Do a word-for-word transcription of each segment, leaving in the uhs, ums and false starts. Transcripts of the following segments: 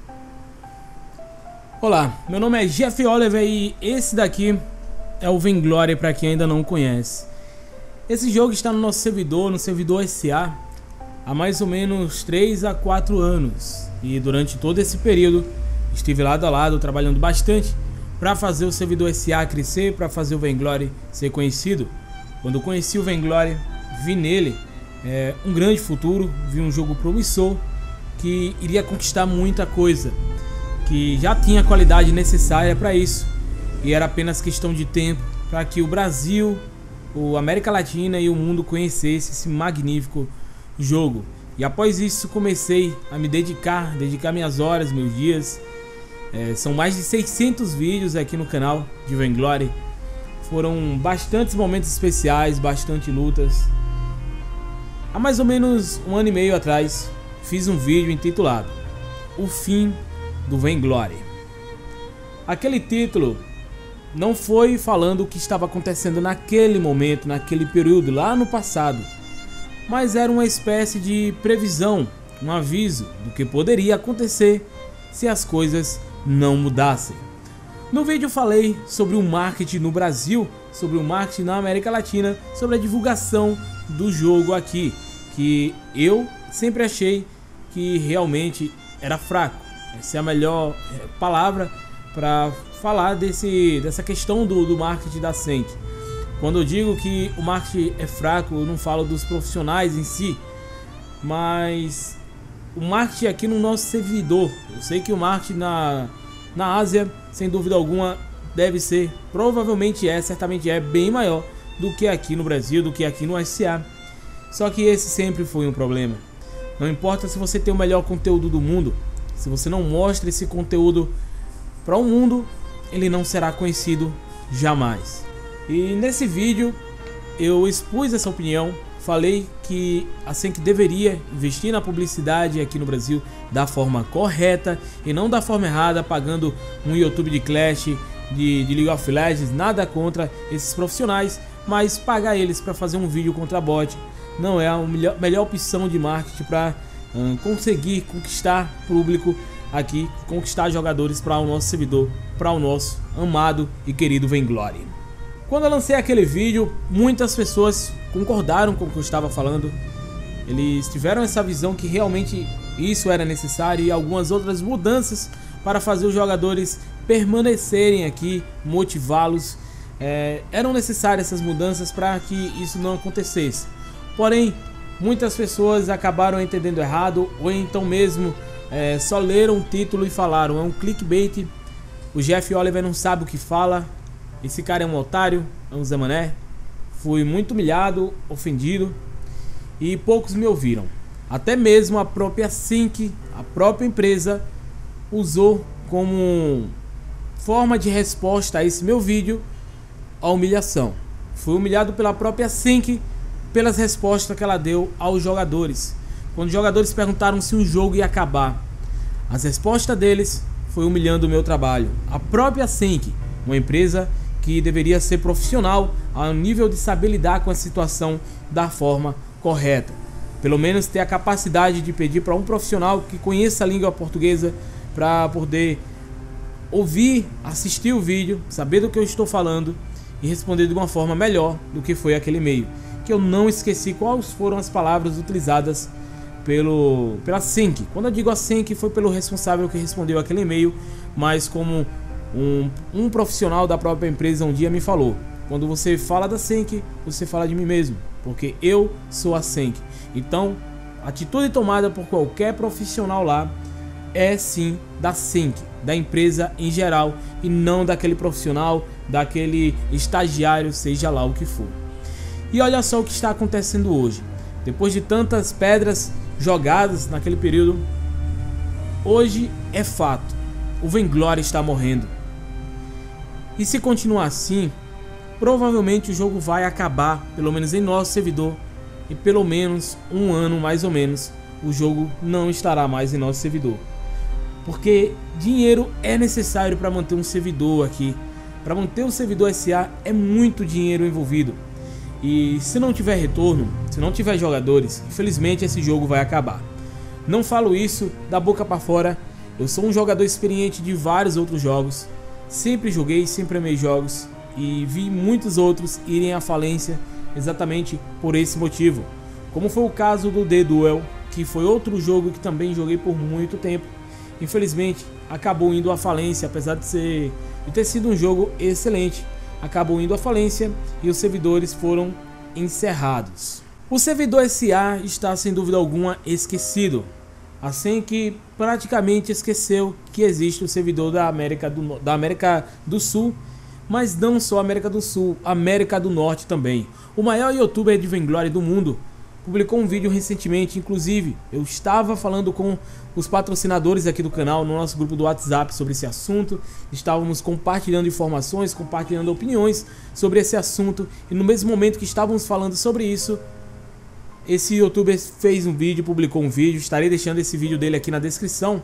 Olá, meu nome é Jeff Oliver e esse daqui é o Vainglory para quem ainda não conhece. Esse jogo está no nosso servidor, no servidor S A, há mais ou menos três a quatro anos. E durante todo esse período estive lado a lado trabalhando bastante para fazer o servidor S A crescer, para fazer o Vainglory ser conhecido. Quando conheci o Vainglory, vi nele é, um grande futuro, vi um jogo promissor que iria conquistar muita coisa, que já tinha a qualidade necessária para isso, e era apenas questão de tempo para que o Brasil, a América Latina e o mundo conhecesse esse magnífico jogo. E após isso comecei a me dedicar, dedicar minhas horas, meus dias. É, são mais de seiscentos vídeos aqui no canal de Vainglory. Foram bastantes momentos especiais, bastante lutas. Há mais ou menos um ano e meio atrás fiz um vídeo intitulado O Fim do Vainglory. Aquele título não foi falando o que estava acontecendo naquele momento, naquele período, lá no passado, mas era uma espécie de previsão, um aviso do que poderia acontecer se as coisas não mudassem. No vídeo falei sobre o marketing no Brasil, sobre o marketing na América Latina, sobre a divulgação do jogo aqui, que eu sempre achei que realmente era fraco. Essa é a melhor palavra para falar desse, dessa questão do, do marketing da Senki. Quando eu digo que o marketing é fraco, eu não falo dos profissionais em si, mas o marketing aqui no nosso servidor. Eu sei que o marketing na, na Ásia, sem dúvida alguma, deve ser, provavelmente é, certamente é bem maior do que aqui no Brasil, do que aqui no S A. Só que esse sempre foi um problema. Não importa se você tem o melhor conteúdo do mundo, se você não mostra esse conteúdo para o mundo, ele não será conhecido jamais. E nesse vídeo eu expus essa opinião, falei que a Senki deveria investir na publicidade aqui no Brasil da forma correta e não da forma errada, pagando um YouTube de Clash, de, de League of Legends, nada contra esses profissionais, mas pagar eles para fazer um vídeo contra bot não é a melhor, melhor opção de marketing para hum, conseguir conquistar público aqui, conquistar jogadores para o nosso servidor, para o nosso amado e querido Vainglory. Quando eu lancei aquele vídeo, muitas pessoas concordaram com o que eu estava falando. Eles tiveram essa visão que realmente isso era necessário e algumas outras mudanças para fazer os jogadores permanecerem aqui, motivá-los. É, eram necessárias essas mudanças para que isso não acontecesse. Porém, muitas pessoas acabaram entendendo errado, ou então mesmo é, só leram o título e falaram: é um clickbait, o Jeff Oliver não sabe o que fala, esse cara é um otário, é um Zé Mané. Fui muito humilhado, ofendido e poucos me ouviram. Até mesmo a própria Senki, a própria empresa, usou como forma de resposta a esse meu vídeo a humilhação. Fui humilhado pela própria Senki pelas respostas que ela deu aos jogadores. Quando os jogadores perguntaram se um jogo ia acabar, as respostas deles foi humilhando o meu trabalho. A própria Senki, uma empresa que deveria ser profissional ao nível de saber lidar com a situação da forma correta. Pelo menos ter a capacidade de pedir para um profissional que conheça a língua portuguesa para poder ouvir, assistir o vídeo, saber do que eu estou falando e responder de uma forma melhor do que foi aquele e-mail. Que eu não esqueci quais foram as palavras utilizadas pelo, pela Senki. Quando eu digo a Senki, foi pelo responsável que respondeu aquele e-mail, mas como um, um profissional da própria empresa um dia me falou: quando você fala da Senki, você fala de mim mesmo, porque eu sou a Senki. Então, a atitude tomada por qualquer profissional lá é sim da Senki, da empresa em geral, e não daquele profissional, daquele estagiário, seja lá o que for. E olha só o que está acontecendo hoje. Depois de tantas pedras jogadas naquele período, hoje é fato: o Vainglory está morrendo. E se continuar assim, provavelmente o jogo vai acabar, pelo menos em nosso servidor, e pelo menos um ano mais ou menos o jogo não estará mais em nosso servidor. Porque dinheiro é necessário para manter um servidor aqui. Para manter o servidor S A é muito dinheiro envolvido. E se não tiver retorno, se não tiver jogadores, infelizmente esse jogo vai acabar. Não falo isso da boca para fora Eu sou um jogador experiente de vários outros jogos, sempre joguei, sempre amei jogos e vi muitos outros irem à falência exatamente por esse motivo, como foi o caso do The Duel, que foi outro jogo que também joguei por muito tempo. Infelizmente acabou indo à falência, apesar de, ser, de ter sido um jogo excelente, acabou indo à falência e os servidores foram encerrados. O servidor S A está sem dúvida alguma esquecido, assim que praticamente esqueceu que existe o servidor da América do, da América do Sul, mas não só América do Sul, América do Norte também. O maior youtuber de Vainglory do mundo publicou um vídeo recentemente, inclusive eu estava falando com os patrocinadores aqui do canal no nosso grupo do WhatsApp sobre esse assunto, estávamos compartilhando informações, compartilhando opiniões sobre esse assunto, e no mesmo momento que estávamos falando sobre isso, esse youtuber fez um vídeo, publicou um vídeo, estarei deixando esse vídeo dele aqui na descrição,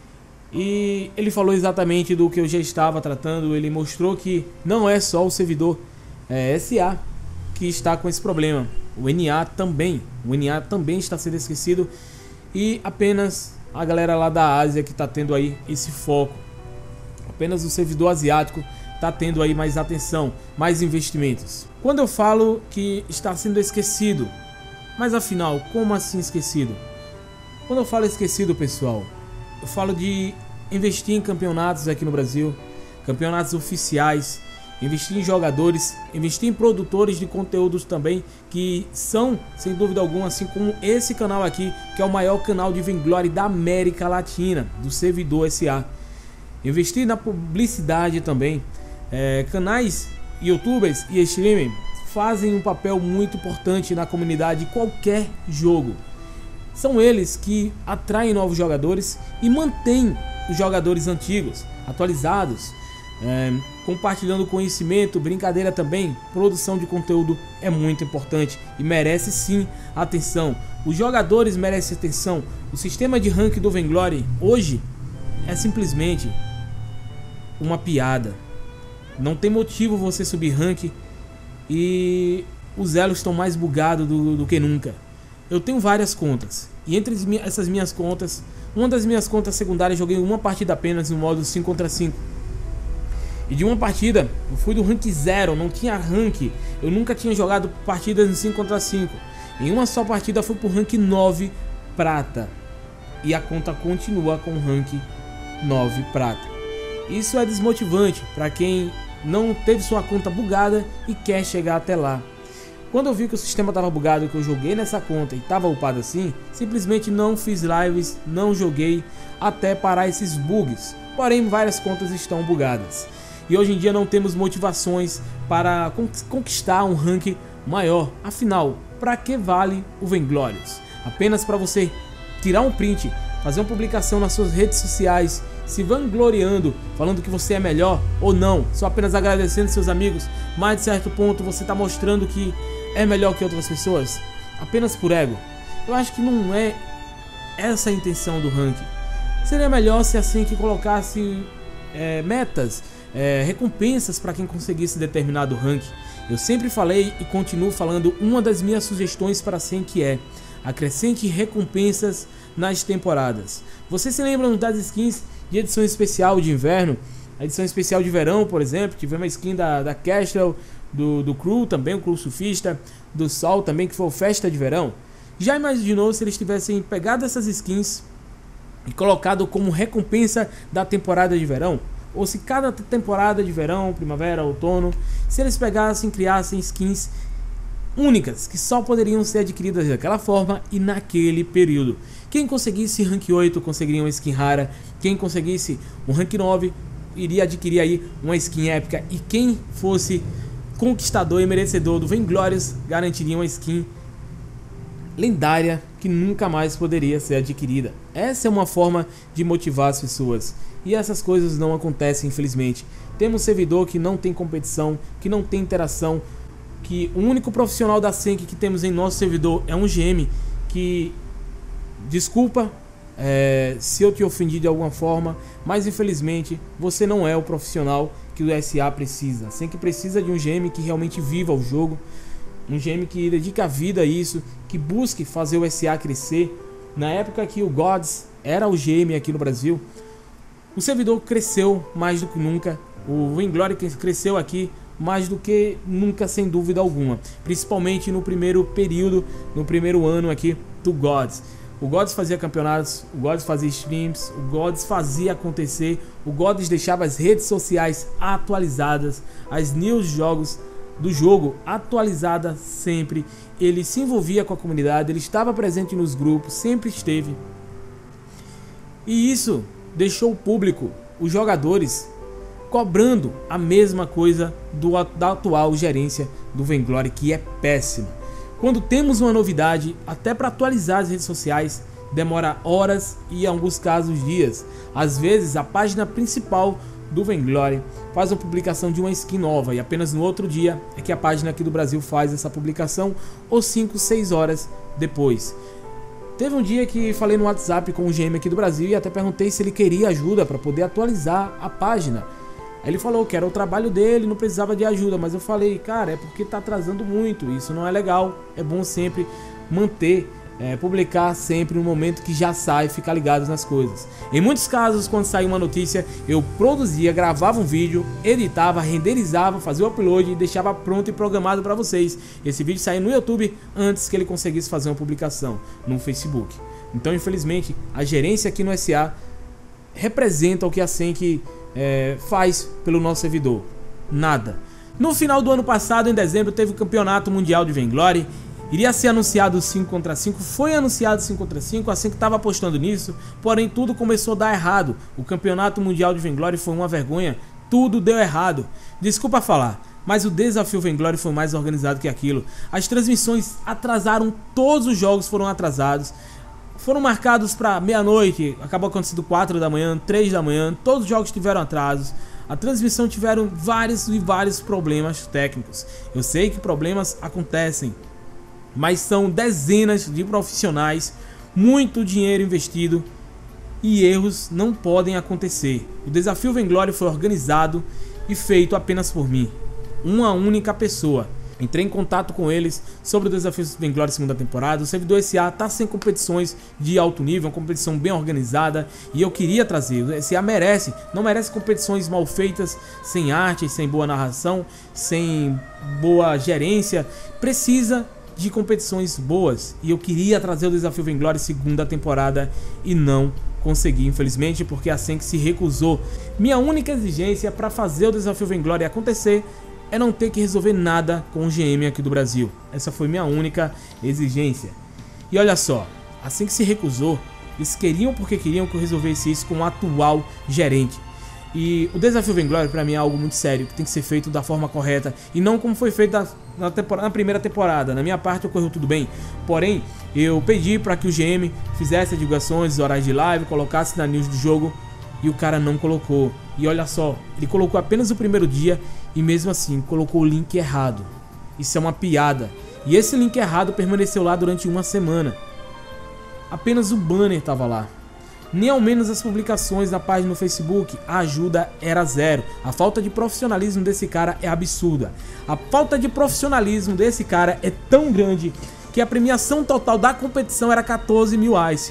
e ele falou exatamente do que eu já estava tratando. Ele mostrou que não é só o servidor é, S A que está com esse problema, o N A também, o N A também está sendo esquecido, e apenas a galera lá da Ásia que está tendo aí esse foco, apenas o servidor asiático está tendo aí mais atenção, mais investimentos. Quando eu falo que está sendo esquecido, mas afinal, como assim esquecido? Quando eu falo esquecido, pessoal, eu falo de investir em campeonatos aqui no Brasil, campeonatos oficiais, investir em jogadores, investir em produtores de conteúdos também, que são, sem dúvida alguma, assim como esse canal aqui, que é o maior canal de Vainglory da América Latina, do servidor S A. Investir na publicidade também. É, canais, youtubers e streamers fazem um papel muito importante na comunidade de qualquer jogo. São eles que atraem novos jogadores e mantêm os jogadores antigos, atualizados, é, compartilhando conhecimento, brincadeira também. Produção de conteúdo é muito importante e merece sim atenção. Os jogadores merecem atenção. O sistema de rank do Vainglory hoje é simplesmente uma piada. Não tem motivo você subir rank e os elos estão mais bugados do, do que nunca. Eu tenho várias contas, e entre essas minhas contas, uma das minhas contas secundárias, joguei uma partida apenas no modo cinco contra cinco. E de uma partida, eu fui do rank zero, não tinha rank. Eu nunca tinha jogado partidas no cinco contra cinco. Em uma só partida fui pro rank nove prata. E a conta continua com rank nove prata. Isso é desmotivante para quem não teve sua conta bugada e quer chegar até lá. Quando eu vi que o sistema estava bugado, que eu joguei nessa conta e estava upado assim, simplesmente não fiz lives, não joguei até parar esses bugs. Porém, várias contas estão bugadas. E hoje em dia não temos motivações para conquistar um rank maior. Afinal, para que vale o Vainglorious? Apenas para você tirar um print, fazer uma publicação nas suas redes sociais, se vangloriando, falando que você é melhor ou não, só apenas agradecendo seus amigos, mas de certo ponto você está mostrando que é melhor que outras pessoas, apenas por ego. Eu acho que não é essa a intenção do ranking. Seria melhor se assim que colocasse é, metas, é, recompensas para quem conseguisse determinado ranking. Eu sempre falei e continuo falando, uma das minhas sugestões para assim que é: acrescente recompensas nas temporadas. Vocês se lembram das skins de edição especial de inverno? A edição especial de verão, por exemplo, tivemos uma skin da, da Castle, do, do Crew também, o Crew Surfista, do Sol também, que foi o Festa de Verão. Já imaginou se eles tivessem pegado essas skins e colocado como recompensa da temporada de verão? Ou se cada temporada de verão, primavera, outono, se eles pegassem e criassem skins únicas, que só poderiam ser adquiridas daquela forma e naquele período. Quem conseguisse rank oito conseguiria uma skin rara, quem conseguisse um rank nove iria adquirir aí uma skin épica, e quem fosse conquistador e merecedor do Vainglorious garantiria uma skin lendária que nunca mais poderia ser adquirida. Essa é uma forma de motivar as pessoas, e essas coisas não acontecem, infelizmente. Temos um servidor que não tem competição, que não tem interação, que o único profissional da Senki que temos em nosso servidor é um G M que, desculpa é, se eu te ofendi de alguma forma, mas infelizmente você não é o profissional que o S A precisa. A Senki precisa de um G M que realmente viva o jogo, um G M que dedique a vida a isso, que busque fazer o S A crescer. Na época que o Gods era o G M aqui no Brasil, O servidor cresceu mais do que nunca, o Vainglory cresceu aqui mais do que nunca, sem dúvida alguma, principalmente no primeiro período, no primeiro ano aqui do Gods. O Gods fazia campeonatos, o Gods fazia streams, o Gods fazia acontecer, o Gods deixava as redes sociais atualizadas, as news jogos do jogo atualizadas sempre. Ele se envolvia com a comunidade, ele estava presente nos grupos, sempre esteve. E isso deixou o público, os jogadores, cobrando a mesma coisa do, da atual gerência do Vainglory, que é péssima. Quando temos uma novidade, até para atualizar as redes sociais, demora horas e em alguns casos dias. Às vezes a página principal do Vainglory faz uma publicação de uma skin nova e apenas no outro dia é que a página aqui do Brasil faz essa publicação, ou cinco, seis horas depois. Teve um dia que falei no WhatsApp com o G M aqui do Brasil e até perguntei se ele queria ajuda para poder atualizar a página. Aí ele falou que era o trabalho dele, não precisava de ajuda, mas eu falei, cara, é porque tá atrasando muito, isso não é legal, é bom sempre manter, é, publicar sempre no momento que já sai, ficar ligado nas coisas. Em muitos casos, quando saiu uma notícia, eu produzia, gravava um vídeo, editava, renderizava, fazia o upload e deixava pronto e programado para vocês. Esse vídeo saía no YouTube antes que ele conseguisse fazer uma publicação no Facebook. Então, infelizmente, a gerência aqui no S A representa o que a Senki É, faz pelo nosso servidor. Nada. No final do ano passado, em dezembro, teve o campeonato mundial de Vainglory. Iria ser anunciado cinco contra cinco. Foi anunciado cinco contra cinco, assim que estava apostando nisso. Porém, tudo começou a dar errado. O campeonato mundial de Vainglory foi uma vergonha. Tudo deu errado. Desculpa falar, mas o desafio Vainglory foi mais organizado que aquilo. As transmissões atrasaram, todos os jogos foram atrasados. Foram marcados para meia-noite, acabou acontecendo quatro da manhã, três da manhã, todos os jogos tiveram atrasos. A transmissão tiveram vários e vários problemas técnicos. Eu sei que problemas acontecem, mas são dezenas de profissionais, muito dinheiro investido e erros não podem acontecer. O desafio Vainglory foi organizado e feito apenas por mim, uma única pessoa. Entrei em contato com eles sobre o desafio Vainglory segunda temporada. O servidor S A tá sem competições de alto nível, uma competição bem organizada, e eu queria trazer. O S A merece, não merece competições mal feitas, sem arte, sem boa narração, sem boa gerência. Precisa de competições boas, e eu queria trazer o desafio Vainglory segunda temporada e não consegui, infelizmente, porque a Senki se recusou. Minha única exigência para fazer o desafio Vainglory acontecer é não ter que resolver nada com o G M aqui do Brasil. Essa foi minha única exigência. E olha só, assim que se recusou, eles queriam porque queriam que eu resolvesse isso com o atual gerente. E o desafio Vainglory para mim é algo muito sério, que tem que ser feito da forma correta e não como foi feito na, na, temporada, na primeira temporada. Na minha parte ocorreu tudo bem, porém eu pedi para que o G M fizesse as divulgações, horários de live, colocasse na news do jogo, e o cara não colocou. E olha só, ele colocou apenas o primeiro dia e mesmo assim colocou o link errado. Isso é uma piada. E esse link errado permaneceu lá durante uma semana. Apenas o banner estava lá. Nem ao menos as publicações na página no Facebook, a ajuda era zero. A falta de profissionalismo desse cara é absurda. A falta de profissionalismo desse cara é tão grande que a premiação total da competição era quatorze mil ice.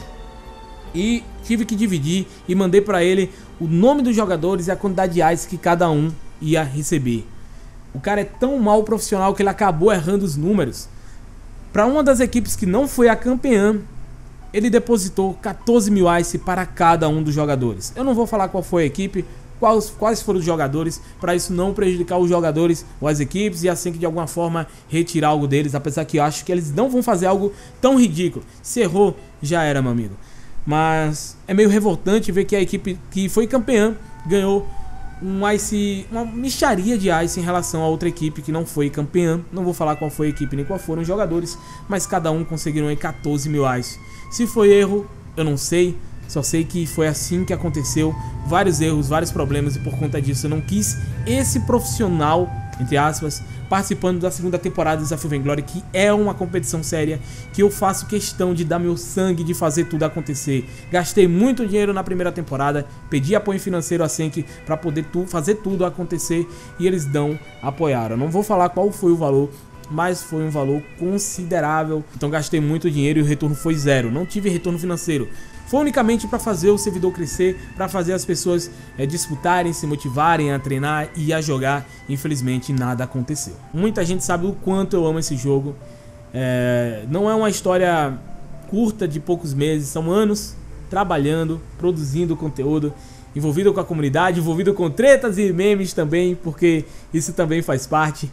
E tive que dividir e mandei para ele o nome dos jogadores e a quantidade de ice que cada um ia receber. O cara é tão mal profissional que ele acabou errando os números. Para uma das equipes que não foi a campeã, ele depositou quatorze mil ice para cada um dos jogadores. Eu não vou falar qual foi a equipe, quais, quais foram os jogadores, para isso não prejudicar os jogadores ou as equipes e assim que de alguma forma retirar algo deles, apesar que eu acho que eles não vão fazer algo tão ridículo. Se errou, já era, meu amigo. Mas é meio revoltante ver que a equipe que foi campeã ganhou um ice, uma mixaria de ice em relação a outra equipe que não foi campeã. Não vou falar qual foi a equipe nem qual foram os jogadores, mas cada um conseguiram aí quatorze mil ice. Se foi erro, eu não sei, só sei que foi assim que aconteceu. Vários erros, vários problemas, e por conta disso eu não quis esse profissional, entre aspas, participando da segunda temporada do Desafio Vainglory, que é uma competição séria, que eu faço questão de dar meu sangue, de fazer tudo acontecer. Gastei muito dinheiro na primeira temporada, pedi apoio financeiro a Senki para poder tu, fazer tudo acontecer, e eles não apoiaram. Não vou falar qual foi o valor, mas foi um valor considerável. Então gastei muito dinheiro e o retorno foi zero. Não tive retorno financeiro. Foi unicamente para fazer o servidor crescer, para fazer as pessoas é, disputarem, se motivarem a treinar e a jogar. Infelizmente nada aconteceu. Muita gente sabe o quanto eu amo esse jogo. É, não é uma história curta de poucos meses, são anos trabalhando, produzindo conteúdo, envolvido com a comunidade, envolvido com tretas e memes também, porque isso também faz parte.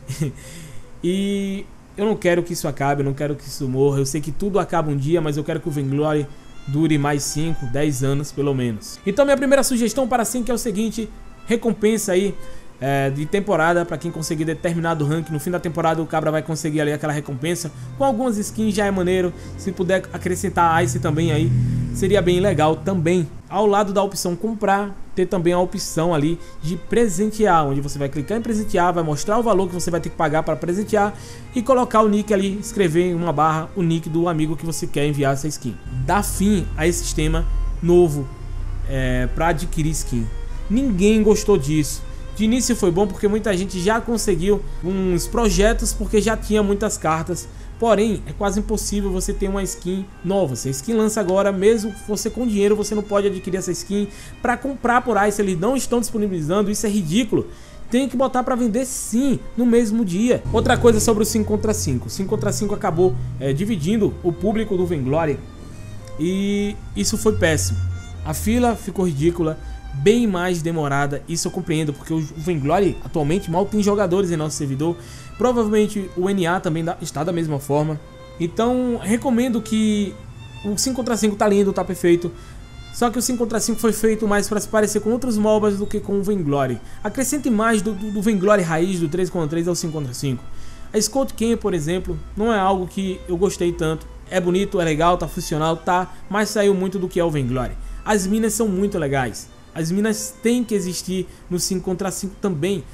E eu não quero que isso acabe, eu não quero que isso morra. Eu sei que tudo acaba um dia, mas eu quero que o Vainglory dure mais cinco, dez anos pelo menos. Então minha primeira sugestão para Sync é o seguinte: recompensa aí é, de temporada para quem conseguir determinado rank. No fim da temporada o cabra vai conseguir ali aquela recompensa com algumas skins, já é maneiro. Se puder acrescentar Ice também aí, seria bem legal também. Ao lado da opção comprar, ter também a opção ali de presentear, onde você vai clicar em presentear, vai mostrar o valor que você vai ter que pagar para presentear e colocar o nick ali, escrever em uma barra o nick do amigo que você quer enviar essa skin. Dá fim a esse sistema novo é, para adquirir skin. Ninguém gostou disso. De início foi bom porque muita gente já conseguiu uns projetos porque já tinha muitas cartas. Porém, é quase impossível você ter uma skin nova. Se a skin lança agora, mesmo você com dinheiro, você não pode adquirir essa skin para comprar por Ice. Eles não estão disponibilizando, isso é ridículo. Tem que botar para vender sim, no mesmo dia. Outra coisa sobre o cinco contra cinco. cinco contra cinco acabou é, dividindo o público do Vainglory. E isso foi péssimo. A fila ficou ridícula, bem mais demorada. Isso eu compreendo, porque o Vainglory atualmente mal tem jogadores em nosso servidor. Provavelmente o N A também está da mesma forma. Então recomendo que o cinco contra cinco tá lindo, tá perfeito. Só que o cinco contra cinco foi feito mais para se parecer com outros MOBAs do que com o Vainglory. Acrescente mais do, do, do Vainglory raiz, do três contra três ao cinco contra cinco. A Scout Camp, por exemplo, não é algo que eu gostei tanto. É bonito, é legal, tá funcional, tá, mas saiu muito do que é o Vainglory. As minas são muito legais. As minas têm que existir no cinco contra cinco também.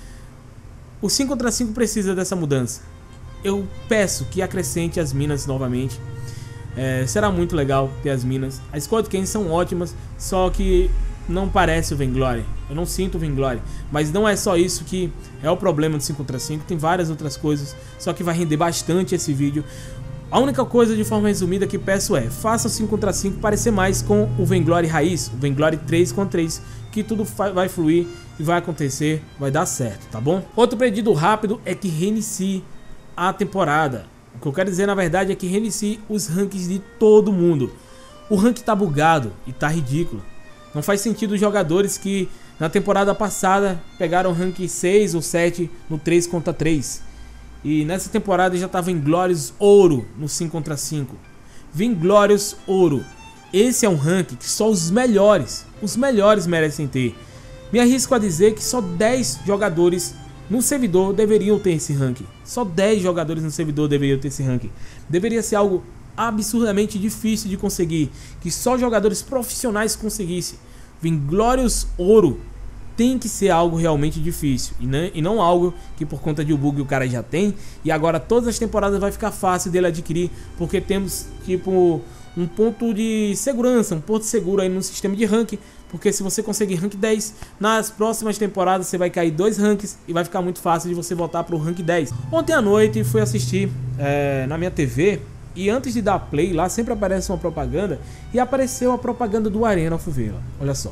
O cinco contra cinco precisa dessa mudança. Eu peço que acrescente as minas novamente. É, será muito legal ter as minas. As Squad Cans são ótimas, só que não parece o Vainglory. Eu não sinto o Vainglory. Mas não é só isso que é o problema do cinco contra cinco. Tem várias outras coisas, só que vai render bastante esse vídeo. A única coisa, de forma resumida, que peço é: faça o cinco contra cinco parecer mais com o Vainglory raiz, o Vainglory três contra três, que tudo vai fluir e vai acontecer, vai dar certo, tá bom? Outro pedido rápido é que reinicie a temporada. O que eu quero dizer, na verdade, é que reinicie os rankings de todo mundo. O rank tá bugado e tá ridículo. Não faz sentido os jogadores que na temporada passada pegaram rank seis ou sete no três contra três. E nessa temporada já tava Vainglorious Ouro no cinco contra cinco. Vainglorious Ouro. Esse é um rank que só os melhores, os melhores merecem ter. Me arrisco a dizer que só dez jogadores no servidor deveriam ter esse rank. Só dez jogadores no servidor deveriam ter esse rank. Deveria ser algo absurdamente difícil de conseguir, que só jogadores profissionais conseguissem. Vainglorious Ouro tem que ser algo realmente difícil, e não, e não algo que por conta de um bug o cara já tem, e agora todas as temporadas vai ficar fácil dele adquirir, porque temos tipo um ponto de segurança, um ponto seguro aí no sistema de rank, porque se você conseguir rank dez, nas próximas temporadas você vai cair dois ranks e vai ficar muito fácil de você voltar para o rank dez. Ontem à noite fui assistir é, na minha T V, e antes de dar play lá sempre aparece uma propaganda, e apareceu a propaganda do Arena of Valor. Olha só.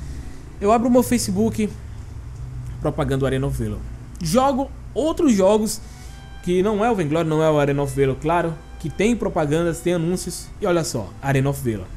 Eu abro o meu Facebook, propaganda do Arena of Valor. Jogo outros jogos que não é o Vainglory, não é o Arena of Valor, claro, que tem propagandas, tem anúncios, e olha só, Arena of Valor.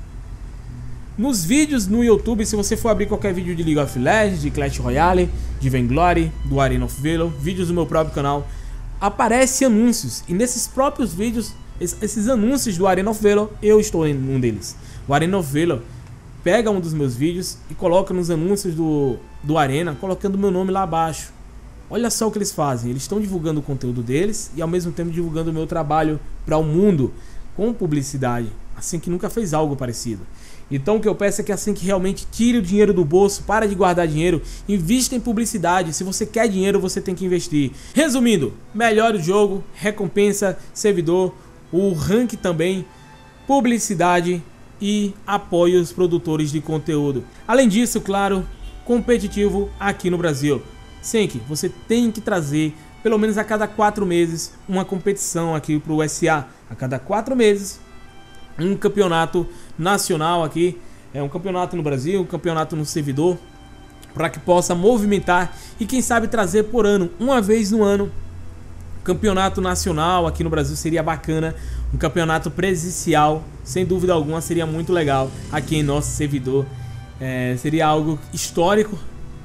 Nos vídeos no YouTube, se você for abrir qualquer vídeo de League of Legends, de Clash Royale, de Vainglory, do Arena of Valor, vídeos do meu próprio canal, aparecem anúncios, e nesses próprios vídeos, esses anúncios do Arena of Valor, eu estou em um deles. O Arena of Valor pega um dos meus vídeos e coloca nos anúncios do, do Arena, colocando meu nome lá abaixo. Olha só o que eles fazem, eles estão divulgando o conteúdo deles e ao mesmo tempo divulgando o meu trabalho para o mundo com publicidade. Assim que nunca fez algo parecido. Então o que eu peço é que assim que realmente tire o dinheiro do bolso, para de guardar dinheiro, invista em publicidade. Se você quer dinheiro, você tem que investir. Resumindo, melhore o jogo, recompensa, servidor, o rank também, publicidade e apoie os produtores de conteúdo. Além disso, claro, competitivo aqui no Brasil. Sync, você tem que trazer, pelo menos a cada quatro meses, uma competição aqui para o S A. A cada quatro meses, um campeonato nacional aqui é, um campeonato no Brasil, um campeonato no servidor, para que possa movimentar e quem sabe trazer por ano, uma vez no ano, campeonato nacional. Aqui no Brasil seria bacana, um campeonato presencial, sem dúvida alguma seria muito legal aqui em nosso servidor. É, seria algo histórico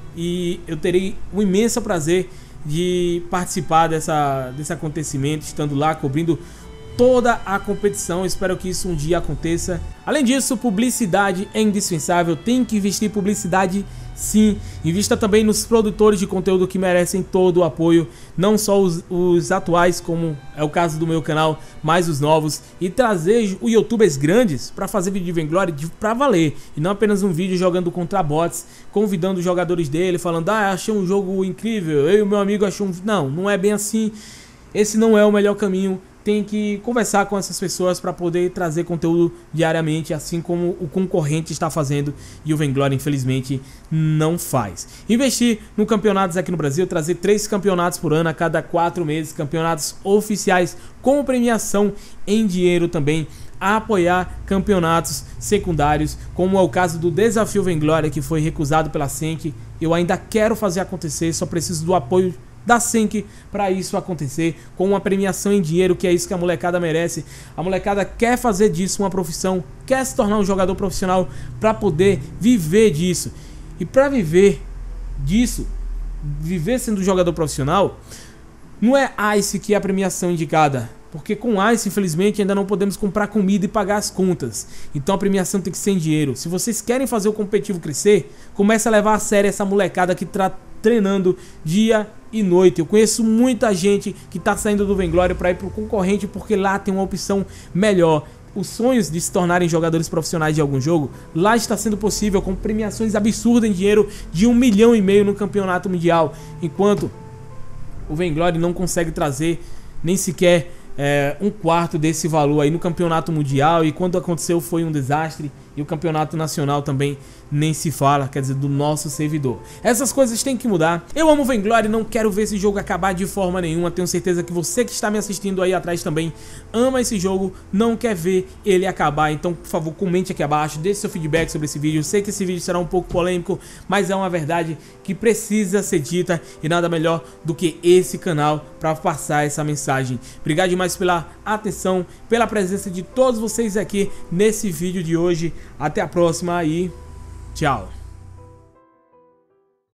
e eu terei um imenso prazer de participar dessa, desse acontecimento, estando lá cobrindo toda a competição. Espero que isso um dia aconteça. Além disso, publicidade é indispensável, tem que investir em publicidade sim. Invista também nos produtores de conteúdo que merecem todo o apoio, não só os, os atuais, como é o caso do meu canal, mas os novos, e trazer os youtubers grandes para fazer vídeo de Vainglory para valer, e não apenas um vídeo jogando contra bots, convidando os jogadores dele, falando: ah, achei um jogo incrível, eu e o meu amigo achou um... Não, não é bem assim, esse não é o melhor caminho. Tem que conversar com essas pessoas para poder trazer conteúdo diariamente, assim como o concorrente está fazendo e o Vainglory infelizmente não faz. Investir no campeonatos aqui no Brasil, trazer três campeonatos por ano a cada quatro meses, campeonatos oficiais com premiação em dinheiro também. A apoiar campeonatos secundários, como é o caso do Desafio Vainglory, que foi recusado pela Senc. Eu ainda quero fazer acontecer, só preciso do apoio da Senc para isso acontecer, com uma premiação em dinheiro, que é isso que a molecada merece. A molecada quer fazer disso uma profissão, quer se tornar um jogador profissional para poder viver disso. E para viver disso, viver sendo jogador profissional, não é Ice que é a premiação indicada, porque com Ice infelizmente ainda não podemos comprar comida e pagar as contas. Então a premiação tem que ser em dinheiro. Se vocês querem fazer o competitivo crescer, comece a levar a sério essa molecada que está treinando dia e noite. Eu conheço muita gente que está saindo do Vainglory para ir para o concorrente, porque lá tem uma opção melhor. Os sonhos de se tornarem jogadores profissionais de algum jogo, lá está sendo possível, com premiações absurdas em dinheiro de um milhão e meio no campeonato mundial, enquanto o Vainglory não consegue trazer nem sequer é, um quarto desse valor aí no campeonato mundial. E quando aconteceu foi um desastre. E o campeonato nacional também nem se fala, quer dizer, do nosso servidor. Essas coisas têm que mudar. Eu amo Vainglory, não quero ver esse jogo acabar de forma nenhuma. Tenho certeza que você que está me assistindo aí atrás também ama esse jogo, não quer ver ele acabar. Então, por favor, comente aqui abaixo, deixe seu feedback sobre esse vídeo. Eu sei que esse vídeo será um pouco polêmico, mas é uma verdade que precisa ser dita, e nada melhor do que esse canal para passar essa mensagem. Obrigado demais pela atenção, pela presença de todos vocês aqui nesse vídeo de hoje. Até a próxima e tchau.